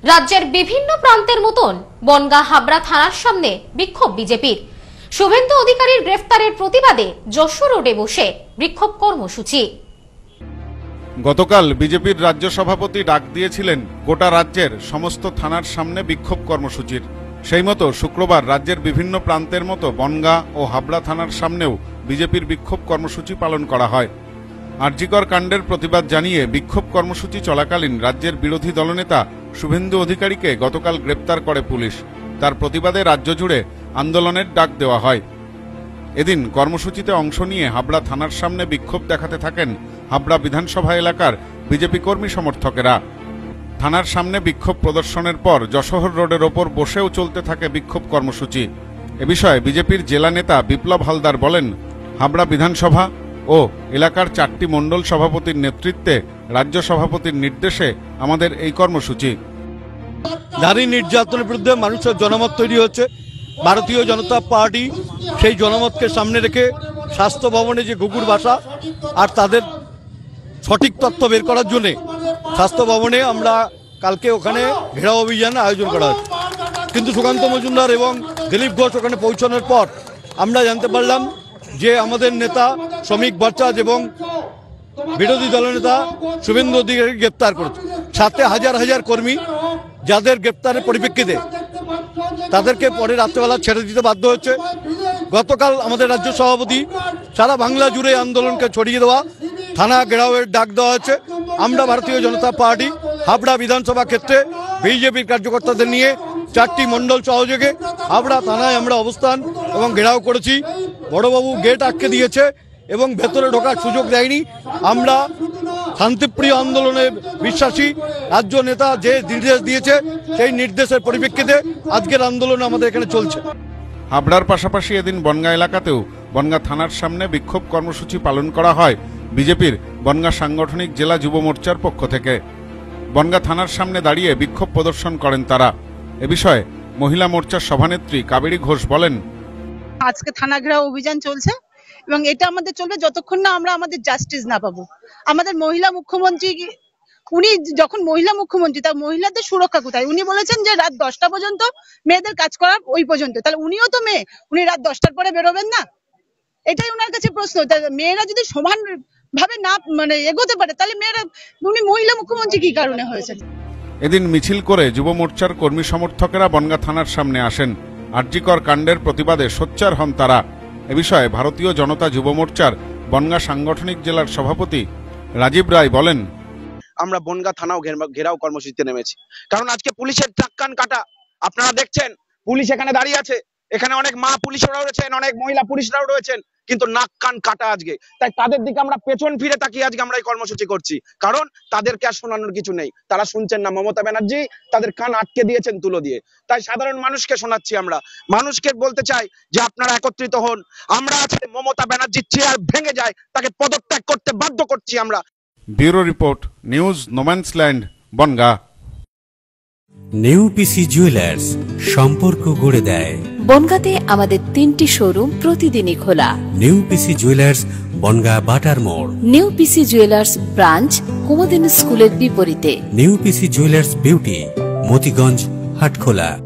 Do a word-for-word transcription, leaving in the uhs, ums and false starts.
রাজ্যের বিভিন্ন প্রান্তের মতন বনগাঁ হাবড়া থানার সামনে বিক্ষোভ বিজেপির। শুভেন্দু অধিকারীর গ্রেফতারের প্রতিবাদে যশোর রোডে বসে বিক্ষোভ কর্মসূচি। গতকাল বিজেপির রাজ্য সভাপতি ডাক দিয়েছিলেন গোটা রাজ্যের সমস্ত থানার সামনে বিক্ষোভ কর্মসূচির। সেই মতো শুক্রবার রাজ্যের বিভিন্ন প্রান্তের মতো বনগাঁ ও হাবড়া থানার সামনেও বিজেপির বিক্ষোভ কর্মসূচি পালন করা হয়। আরজিকর কাণ্ডের প্রতিবাদ জানিয়ে বিক্ষোভ কর্মসূচি চলাকালীন রাজ্যের বিরোধী দলনেতা শুভেন্দু অধিকারীকে গতকাল গ্রেপ্তার করে পুলিশ। তার প্রতিবাদে রাজ্য জুড়ে আন্দোলনের ডাক দেওয়া হয়। এদিন কর্মসূচিতে অংশ নিয়ে হাবড়া থানার সামনে বিক্ষোভ দেখাতে থাকেন হাবড়া বিধানসভা এলাকার বিজেপি কর্মী সমর্থকেরা। থানার সামনে বিক্ষোভ প্রদর্শনের পর যশোর রোডের ওপর বসেও চলতে থাকে বিক্ষোভ কর্মসূচি। এ বিষয়ে বিজেপির জেলা নেতা বিপ্লব হালদার বলেন, হাবড়া বিধানসভা ও এলাকার চারটি মণ্ডল সভাপতির নেতৃত্বে রাজ্য সভাপতির নির্দেশে আমাদের এই কর্মসূচি। নারী নির্যাতনের বিরুদ্ধে মানুষের জনমত তৈরি হচ্ছে। ভারতীয় জনতা পার্টি সেই জনমতকে সামনে রেখে স্বাস্থ্য ভবনে যে ঘুঘুর বাসা আর তাদের সঠিক তথ্য বের করার জন্যে স্বাস্থ্য ভবনে আমরা কালকে ওখানে ঘেরাও অভিযান আয়োজন করা হয়েছে। কিন্তু সুকান্ত মজুমদার এবং দিলীপ ঘোষ ওখানে পৌঁছানোর পর আমরা জানতে পারলাম যে আমাদের নেতা শ্রমিক ভট্টাচার্য এবং বিরোধী দলনেতা শুভেন্দু অধিকারী গ্রেপ্তার করেছে। সাথে হাজার হাজার কর্মী যাদের গ্রেপ্তারের পরিপ্রেক্ষিতে তাদেরকে পরে রাত্রেবেলা ছেড়ে দিতে বাধ্য হচ্ছে। গতকাল আমাদের রাজ্য সভাপতি সারা বাংলা জুড়ে আন্দোলনকে ছড়িয়ে দেওয়া থানা ঘেরাওয়ের ডাক দেওয়া হচ্ছে। আমরা ভারতীয় জনতা পার্টি হাবড়া বিধানসভা ক্ষেত্রে বিজেপির কার্যকর্তাদের নিয়ে চারটি মণ্ডল সহযোগে হাবড়া থানায় আমরা অবস্থান এবং ঘেরাও করেছি। বড়বাবু গেট আটকে দিয়েছে এবং ভেতরে ঢোকার সুযোগ দেয়নি। আমরা শান্তিপ্রিয় আন্দোলনে বিশ্বাসী। রাজ্য নেতা যে নির্দেশ দিয়েছে সেই নির্দেশের পরিপ্রেক্ষিতে আজকের আন্দোলন আমাদের এখানে চলছে। হাবড়ার পাশাপাশি এদিন বনগাঁ এলাকাতেও বনগাঁ থানার সামনে বিক্ষোভ কর্মসূচি পালন করা হয় বিজেপির বনগাঁ সাংগঠনিক জেলা যুব মোর্চার পক্ষ থেকে। বনগাঁ থানার সামনে দাঁড়িয়ে বিক্ষোভ প্রদর্শন করেন তারা। এ বিষয়ে মহিলা মোর্চার সভানেত্রী কাবেরী ঘোষ বলেন, আজকে থানা ঘেরাও অভিযান চলছে এবং এটা আমাদের চলবে যতক্ষণ না আমরা আমাদের জাস্টিস না পাবো। আমাদের মহিলা মুখ্যমন্ত্রী, উনি যখন মহিলা মুখ্যমন্ত্রী, তার মহিলাদের সুরক্ষা কোথায়? উনি বলেছেন যে রাত দশটা পর্যন্ত মেয়েদের কাজ করার ওই পর্যন্ত, তাহলে উনিও তো মেয়ে, উনি রাত দশটার পরে বেরোবেন না? এটাই ওনার কাছে প্রশ্ন। মেয়েরা যদি সমান ভাবে না মানে এগোতে পারে তাহলে মেয়েরা, উনি মহিলা মুখ্যমন্ত্রী কি কারণে হয়েছে? এদিন মিছিল করে যুব মোর্চার কর্মী সমর্থকেরা বনগাঁ থানার সামনে আসেন। আরজিকর কাণ্ডের প্রতিবাদে সোচ্চার হন তারা। এ বিষয়ে ভারতীয় জনতা যুব মোর্চার বনগাঁ সাংগঠনিক জেলার সভাপতি রাজীব রায় বলেন, আমরা বনগাঁ থানাও ঘেরাও কর্মসূচিতে নেমেছি, কারণ আজকে পুলিশের নাক কান কাটা। আপনারা দেখছেন পুলিশ এখানে দাঁড়িয়ে আছে, এখানে অনেক মা পুলিশরাও রয়েছেন, অনেক মহিলা পুলিশরাও রয়েছেন, কিন্তু নাক কান কাটা আজকে। তাই তাদের দিকে আমরা পেছন ফিরে তাকিয়ে আজকে আমরা এই কর্মসূচি করছি, কারণ তাদেরকে আর শোনানোর কিছু নেই। তারা শুনছেন না। মমতা ব্যানার্জি তাদের কান আটকে দিয়েছেন তুলো দিয়ে। তাই সাধারণ মানুষকে শোনাচ্ছি। আমরা মানুষকে বলতে চাই যে আপনারা একত্রিত হন। আমরা আজকে মমতা ব্যানার্জির চেয়ার ভেঙে যায় তাকে পদত্যাগ করতে বাধ্য করছি আমরা। Bureau report, news no man's land, Bangaon. New PC jewellers, সম্পর্ক গড়ে দেয়। বনগাঁতে আমাদের তিনটি শোরুম প্রতিদিনই খোলা। নিউ পিসি জুয়েলার্স, বনগাঁ বাটার মোড়। New PC jewellers branch Kumudini স্কুলের বিপরীতে। New PC jewellers beauty, Motiganj, Hatkhola.